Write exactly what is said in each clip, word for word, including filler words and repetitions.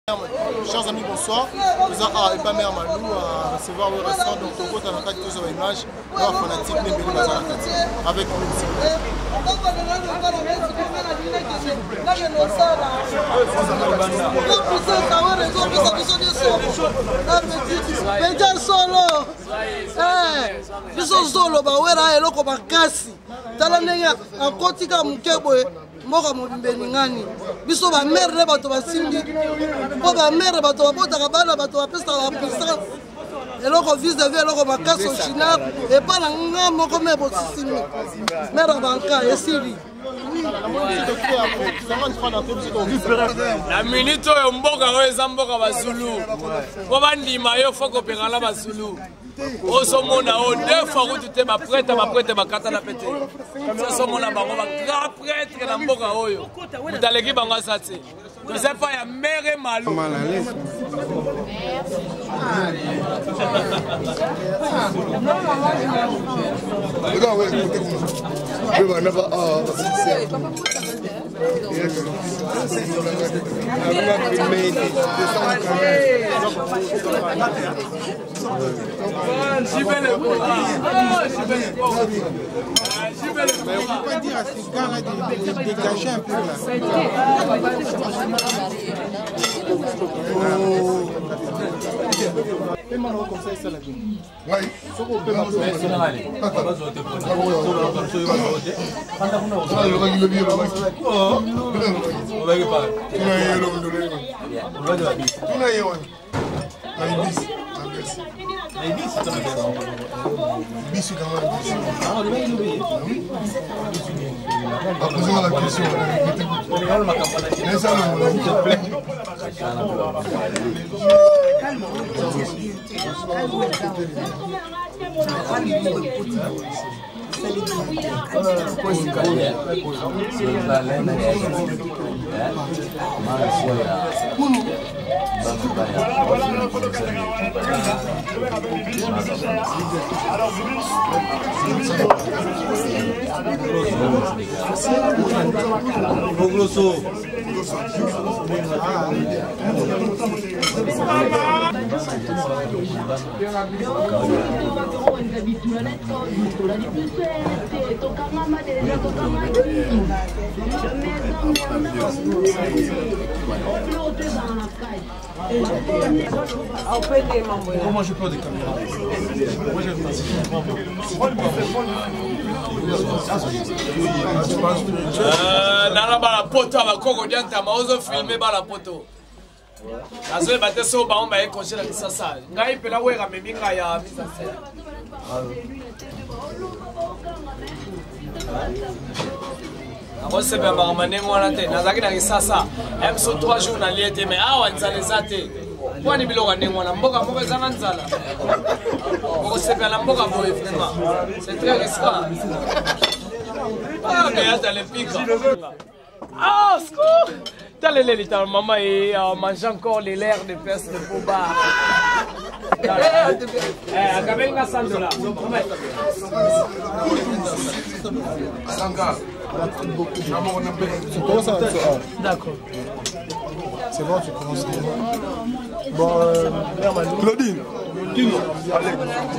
Chers amis, bonsoir. Nous avons pas mère Malou à recevoir au restaurant. Donc, Togo, tu as quatre images. Nous avons fanatique, mais nous avons avec nous. Moka mobimbe ngani biso ba mère bato basimbi po ba mère bato babotaka bana bato bapesa ba puissance eloko vis de vie eloko makaso china et pas na nga moko me bosimbi mère banka esili la minute oyo mboka oyo eza mboka bazulu po bandima yo fo kopengala bazulu osomona o deux fois route te baprêtre baprêtre bakata na pete osomona bango ba grand prêtre na mboka oyo mutaleki bango asa te c'est pas ya mère Malou Mais on ne peut pas dire à ces gars-là de dégager un peu là. Les bis, c'est un bis, c'est quand même. Posez-moi la question. Mais ça, on te plaît. Comment je peux des caméras? Moi j'ai nana bala poto abakoko diantama ozo filme bala poto azo bate so ba on ba ekonshela kisasa ngai pela weka meminga ya misasa akose ba ba manengo wana te nazaki na kisasa episode trois jours na liete mais awa nzale zate kwani biloko nengo na mboka mboka zana nzala ko sepela mboka boye vraiment c'est très risquant. Ah, mais attends, les pics. Ah, scoop! T'as les lits, ta maman et mange encore les lairs de peste de Boba. Eh, Gabel n'a sans dollars. D'accord. C'est bon, tu commences. Bon, euh, mère Malou. Claudine. Allez.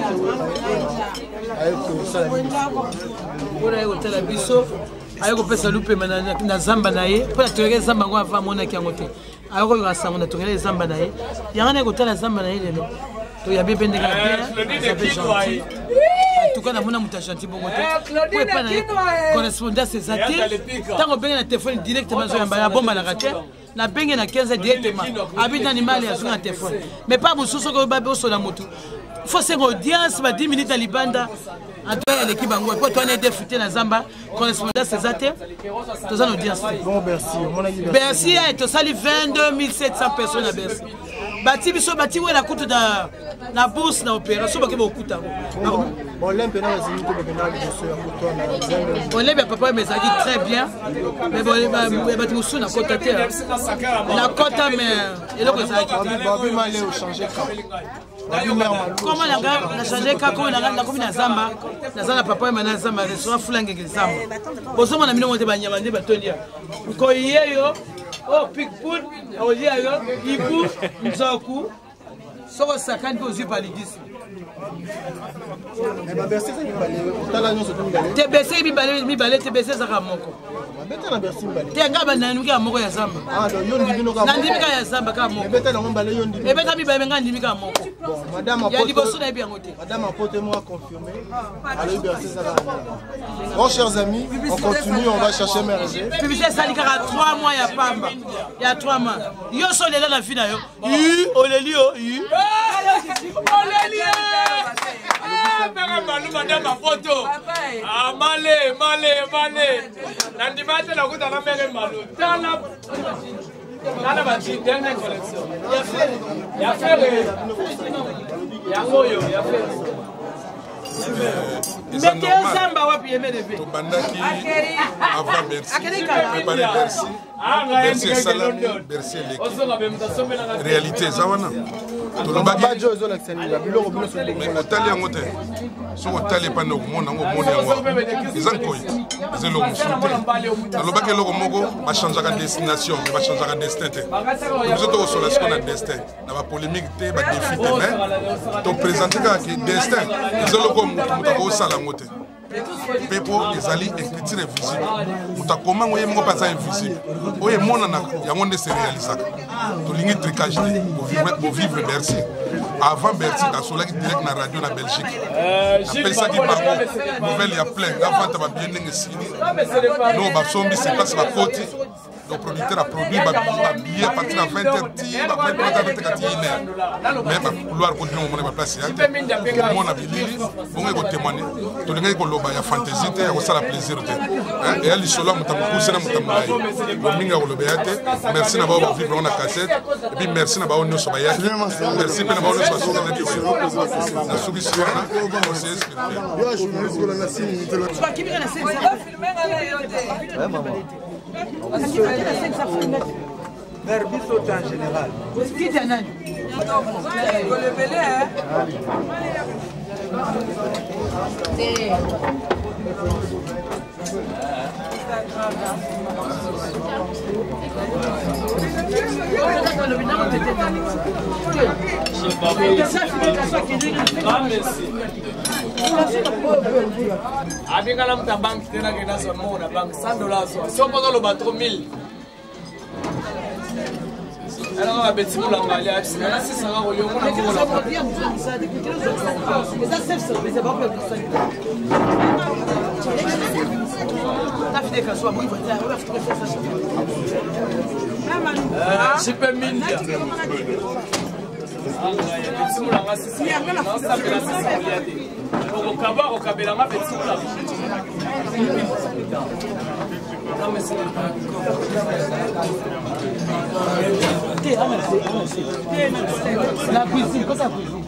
Allez, hôtel biso. Ayoko pesa lupe na zamba na ye po na toleke zamba ngo ava mona ki yango te ayoko yo rasango na toleke zamba na ye yanga na kotala zamba na ye lelo to ya bebe ndeka bien ça fait gentil en tout cas na mona muta gentil bongo te po pa na correspondance ezate tango benga na téléphone directement zo yamba ya bomba la raté na benga na quinze directement habita animal ya sur téléphone mais pas mususu ko babe so na mutu faut c'est audience ba dix minutes à libanda Antoine l'équipe bango pour toi on est défuté na zamba correspondance ezate tous en audience. Bon merci. Bercy a été sali vingt-deux mille sept cents personnes à Bercy. Bati biso bati ouais la coûte da na bourse na opération baki beaucoup ta. Bon l'impe na zini to bena je suis à toi na zamba. On lève papa mais ça dit très bien. Mais bon bati musu na kota te. Na kota mais et donc ça qui babi malé au changer cap. Comment la gare na changer cap comme na na comme na zamba. Na zamba papa mais na zamba restaurant fulange ke zamba. Bosomo na mino mote banyama nde batonia. Ko yeyo Oh, Pigpoul, on dit alors, Ibou, Nzoku, Soro Sakane, puis aussi paludisme. T'es baissé, mi balé, mi balé, t'es baissé, ça va moko. T'es un gars, banane, qui a moko ya zamba. Nandimika ya zamba, ka moko. Et bêta mi balé, nandimika moko. Madame a dit bosso n'a bien noté. Madame apportez-moi confirmé. Alors, bercé, ça va. Bon, chers amis, on continue, on va chercher Merger. Publicité Salikara, trois mois, il y a Pamba. Il y a trois mois. Yo sont là dans la fin. Yu, Olelio, Yu. Olelio! Madame a photo. Ah, malé, malé, malé. Nandimate la route à la mer et malo. Dans la. Dans la bâtisse, dernière collection. Il y a fait. Il y a fait. Il y a moyo, il y a fait. Mettez un samba wapi et mettez. Tobandaki avant Bercy. Préparer Bercy. Bercy Salami, Bercy Leki. Réalité, ça va non? Tolobaki. Mais otali yango te. So otali pa ndoko mona ngo mona yango. Izankoyi. Zelo musuté. Tolobaki loko moko ba changer destination, ba changer destin te. Nous autres sur la semaine destin. Na ba polémique te, ba défi te mais to présenter ka destin. Zelo ko muta ko sala ngote. Pepo ezali écriture invisible. Muta comment ngoye moko pas invisible. Oye mona na yango nde se réalisaka. To lingi tricage pour vivre pour vivre Bercy. Avant Bercy, quand on direct dans la radio en Belgique. Après ça, il y a nouvelle, il y a plein. Avant, tu vas bien ici. Nous, on va sommer, c'est pas la côte. Le producteur a produit des billets à partir de vingt heures, vingt heures, mais le couloir continue à mon place. Mon ami, on va témoigner. Tout le monde a fantaisie, il y a plaisir. Et elle est solo, on a poussé, on a merci d'avoir vivre dans la cassette. Et puis merci d'avoir nous sur Bayaki. Merci d'avoir nous sur la télévision. La solution, on s'est Verbis en général. Qui est un Avec la banque, tu as banque cent dollars. Si on parle de trop mille. Alors, on va mettre tout le aller à six cents euros. On a dit que ça va bien. Mais ça, c'est ça. Mais c'est pas pour ça. La fille de soit bon, il va faire ça. Je peux mine. La cuisine, quoi ça cuisine?